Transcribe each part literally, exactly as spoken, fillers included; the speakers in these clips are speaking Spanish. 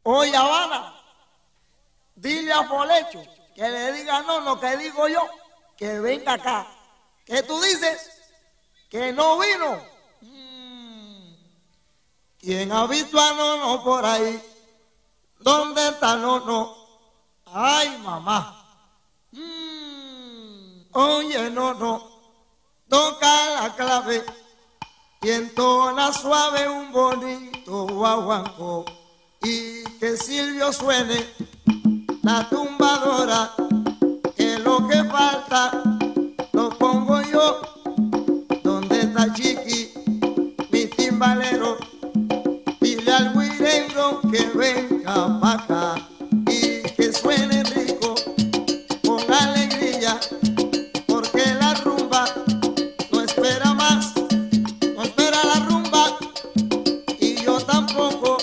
Oye, Habana, dile a Polecho que le diga no, lo que digo yo, que venga acá. ¿Qué tú dices? Que no vino. Mm. ¿Quién ha visto a Nono por ahí? ¿Dónde está Nono? Ay, mamá. Mm. Oye, Nono, toca la clave y entona suave un bonito guaguancó. Y que Silvio suene la tumbadora, que lo que falta lo pongo yo. ¿Dónde está Chiqui, mi timbalero? Dile al guirengo que venga pa' acá y que suene rico con alegría, porque la rumba no espera más, no espera la rumba, y yo tampoco.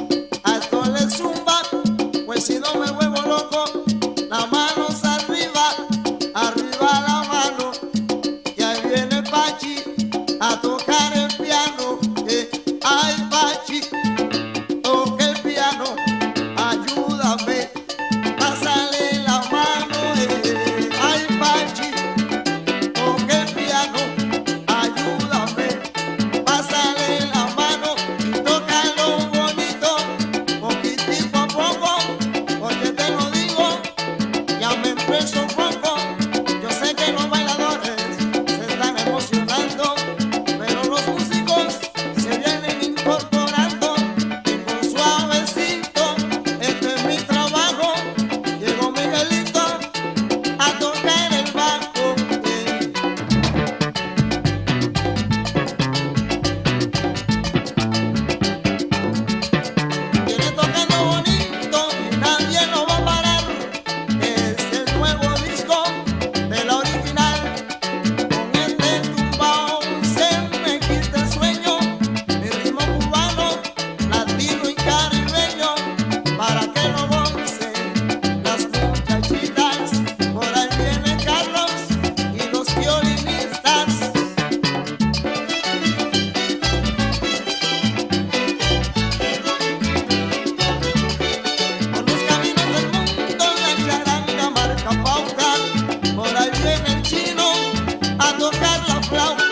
Pues si no me vuelvo loco, las manos arriba, arriba la mano, y ahí viene Pachi a tocar el piano. Eh, ay, Pachi, toca el piano, ayúdame, pásale la mano. Eh, ay, Pachi, toca el piano, ayúdame, pásale la mano y tócalo bonito, poquitico a poco. Porque te lo digo, ya me empiezo un poco. Yo sé que los bailadores se están emocionando, pero los músicos se vienen incorporando. Vengo suavecito, este es mi trabajo. Llegó Miguelito a tocar el bajo. Viene tocando bonito y nadie lo va a parar. Es el nuevo disco de la original. Con este tumbao se me quita el sueño. Mi ritmo cubano, latino y caribeño, para que lo gocen las muchachitas. Por ahí viene Carlos y los violinistas. Por los caminos del mundo la charanga marca pauta. Por ahí viene el chino a tocar la flauta.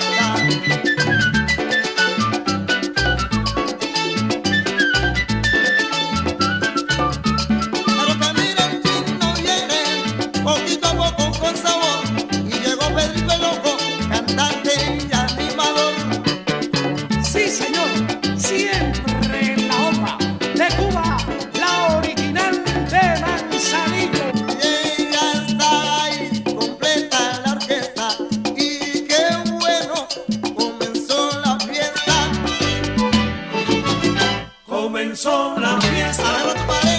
Pero que mira, el chino viene poquito a poco con sabor, y llegó Pedrito el Loco, cantante y animador. Sí, señor, siempre en la hoja de Cuba, la original de Manzanillo. Y ella está ahí, completa la orquesta, y qué bueno, comenzó la fiesta. Comenzó la fiesta. Agarra tu pareja.